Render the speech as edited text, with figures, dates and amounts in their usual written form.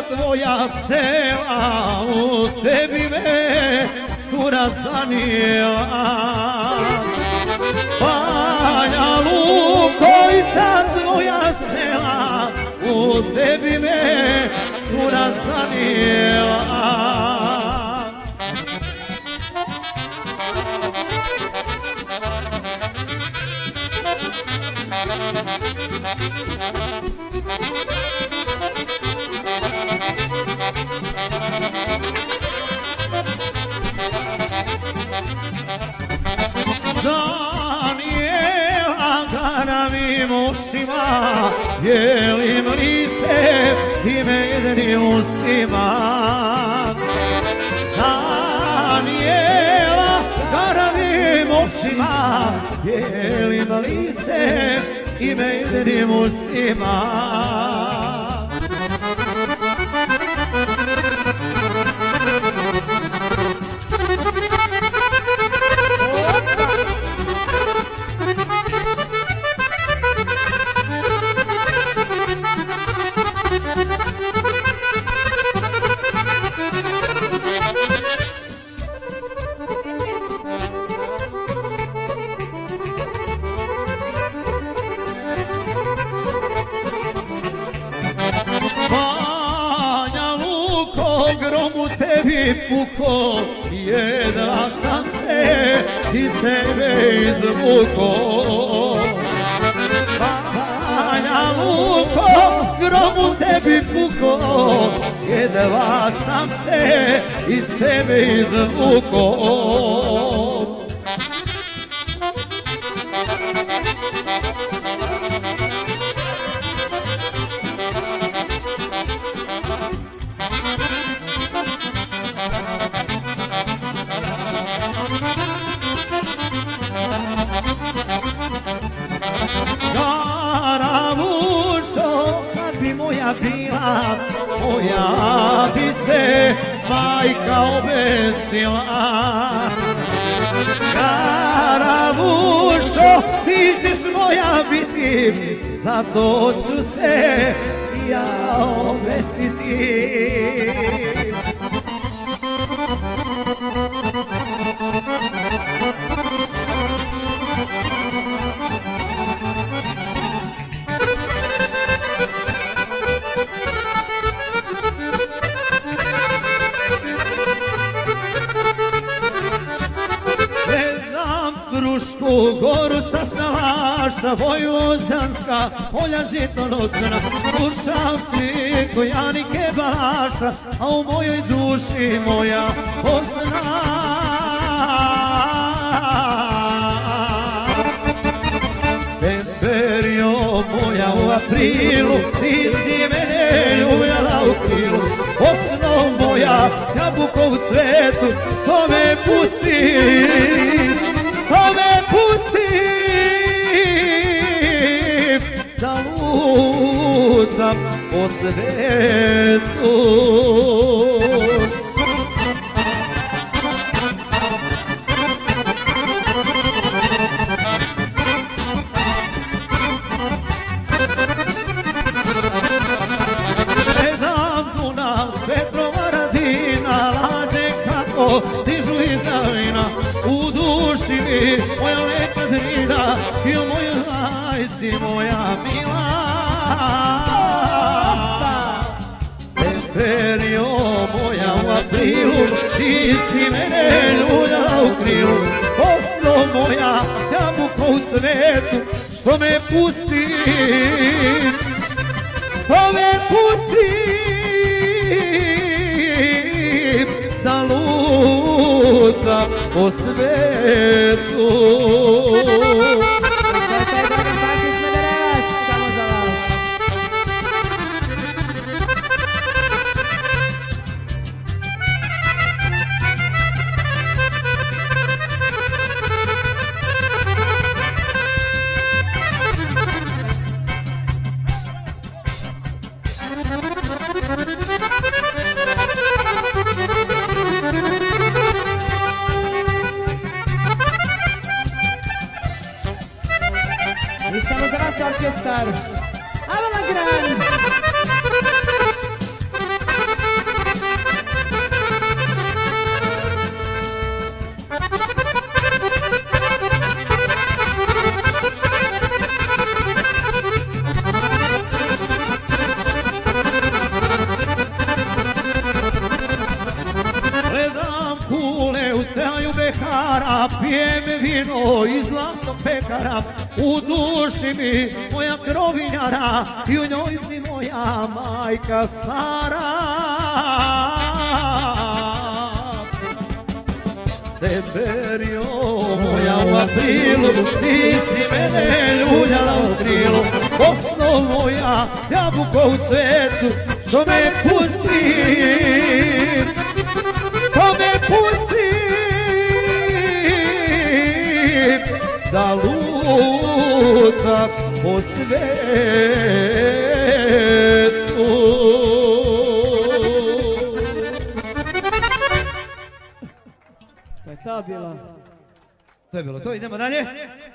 tvoja sela, u tebi me cura zanijela. Banja Luko i ta tvoja sela, u tebi me cura zanijela. Danijela garavim ušima, bijelim licem i mednim ustima. Danijela garavim ušima, bijelim licem i mednim ustima. Grom u tebi puko, jedva sam se iz tebe izvuko. Banja Luko, grom u tebi puko, jedva sam se iz tebe izvuko. Bila, moja bi se majka obesila. Karavušo, ti ćeš moja biti, zato ću se ja obesiti. Frušku goru sa Salaša, Vojvođanska polja žitonosna, slušam sliku Janike Balaša, a u mojoj duši moja Bosna. Semperio moja u aprilu, ti si mene ljubljala u krilu. Bosno moja, jabuko u cvetu, to me pusti, to me pusti, da lutam po svetu. Gledam Dunav s Petrova Radina, lađe kako stižu iz davina. U duši mi moja leka drina i u mojoj hajci moja mila. Semperio moja u aprilu, ti si mene ljuljala u krilu. Bosno moja, jabuko u cvetu, što me pusti, što me pusti, da lutam po svetu. E siamo da orchestrare. Alla grande! vino i zlato pekara, u duši mi moja krovinjara i u njoj si moja majka Sara. Severio moja u aprilu, ti si mene ljuljala u krilu, osno moja jabuko u cvetu, što me pusti, da lutam po svetu. To je to bilo. To je bilo to, idemo dalje.